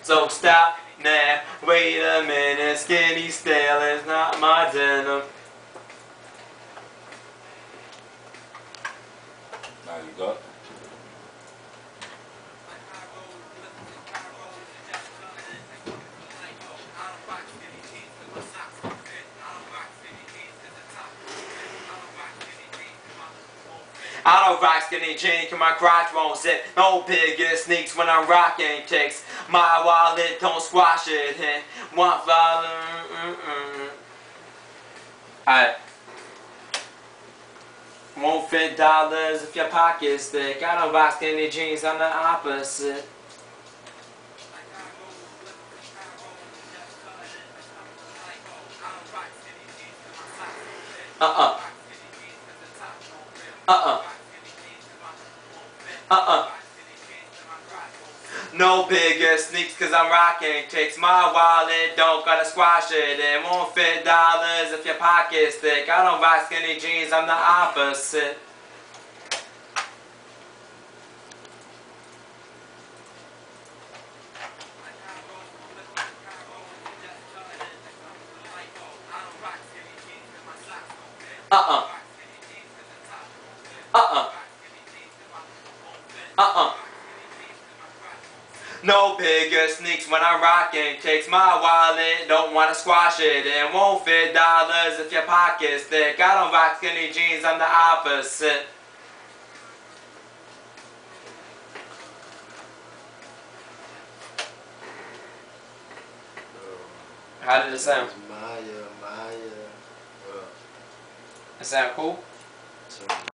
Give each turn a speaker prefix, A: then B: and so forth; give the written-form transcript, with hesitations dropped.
A: So stop now, wait a minute, skinny style is not my denim.
B: Now you got.
A: I don't rock skinny jeans cause my crotch won't sit. No bigger sneaks when I'm rocking kicks. My wallet don't squash it. One follow. Alright. Won't fit dollars if your pocket's thick. I don't rock skinny jeans, I'm the opposite. Uh-uh. No bigger sneaks cause I'm rocking kicks. My wallet don't gotta squash it. It won't fit dollars if your pocket's thick. I don't rock skinny jeans, I'm the opposite. Uh-uh. Uh-uh. Uh-uh. No bigger sneaks when I'm rocking kicks. My wallet don't wanna squash it. It won't fit dollars if your pocket's thick. I don't rock skinny jeans, I'm the opposite. How did it sound?
C: Maya.
A: It sound cool?